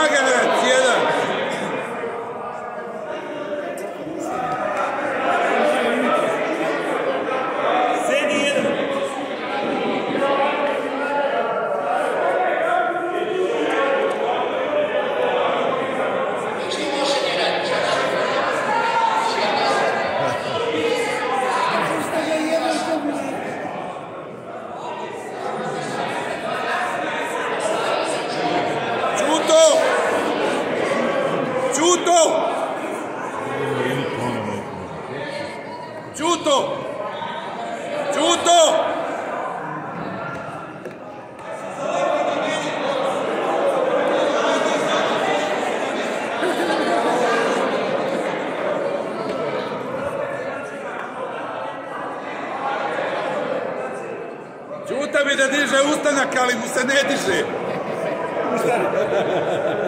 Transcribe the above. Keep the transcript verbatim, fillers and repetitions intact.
Zagarac, jedan. Sedmi jedan. Ćuto! Ćuto! Ćuto! Ćuta bi da diže ustanak, ali mu se ne diže.